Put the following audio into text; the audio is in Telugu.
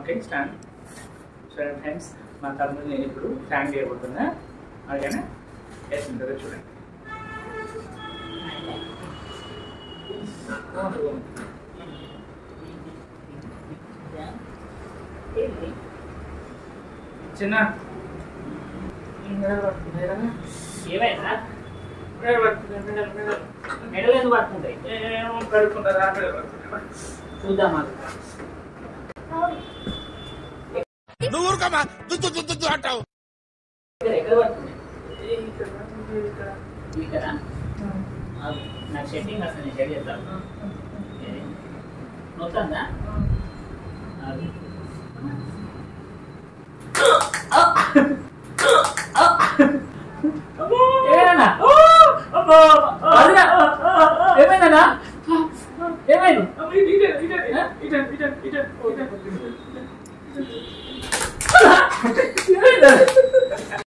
Okay stand. సరే ఫ్రెండ్స్, మా తమ్ముడు నేను ఇప్పుడు ఫ్యాన్ చేయబోతున్నా. అలాగేనా వేస్తుంటుందో చూడండి. చిన్న ఏమైనా మెడలు ఎందుకు పడుతుంటాయి? కడుక్కుంటారా? చూద్దామా? నువ్వు అంటావు ఎక్కడ పడుతున్నాయి? ఇక్కడ నాకు సెట్టింగ్ వస్తుంది, నేను సెట్ చేస్తాను. మొత్తందా? ఏమైందన్నా? ఏమైంది?